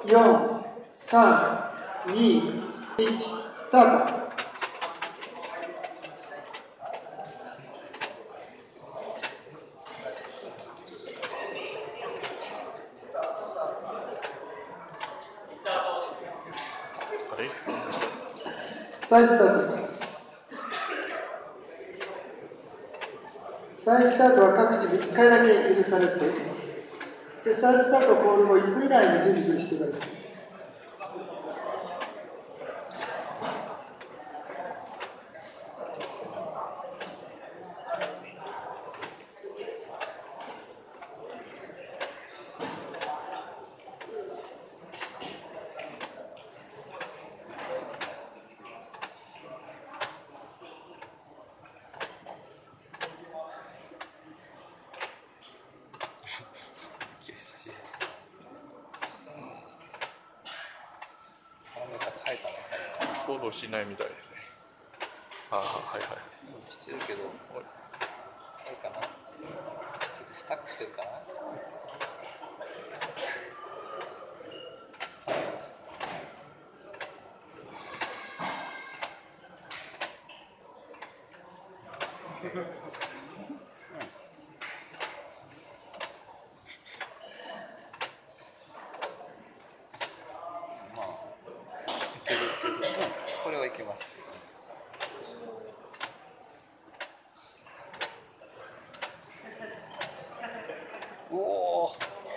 4、3、2、1、スタート。再スタートです。再スタートは各地で1回だけ許されています。で、再スタートコール後1分以内に準備する必要があります。 フォローしないみたいですね。ああ、はいはい。 してるけど、あれかな。ちょっとスタックしてるかな。まあ、これはいけます。おお。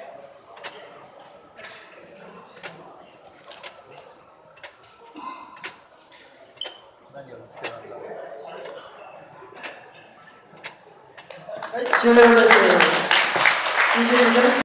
何を見つけたんだろう。 はい、終了です。